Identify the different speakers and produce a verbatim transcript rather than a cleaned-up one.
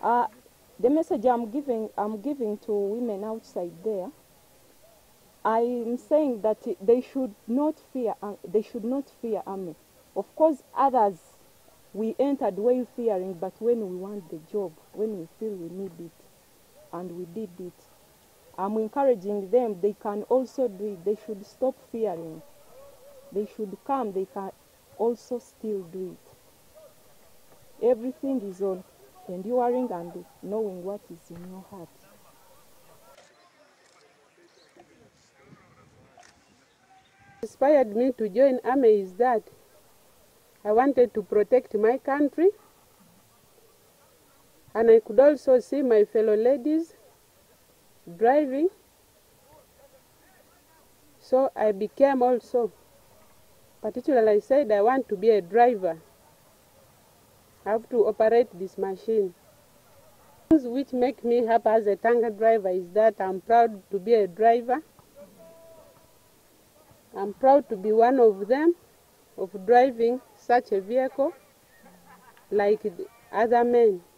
Speaker 1: Uh, the message I'm giving, I'm giving to women outside there, I'm saying that they should not fear, uh, they should not fear army. Of course, others, we entered way fearing, but when we want the job, when we feel we need it, and we did it, I'm encouraging them, they can also do it. They should stop fearing. They should come, they can also still do it. Everything is on enduring and knowing what is in your heart.
Speaker 2: Inspired me to join army is that I wanted to protect my country, and I could also see my fellow ladies driving, so I became also, particularly I said I want to be a driver. I have to operate this machine. Things which make me happy as a tanker driver is that I'm proud to be a driver. I'm proud to be one of them, of driving such a vehicle like the other men.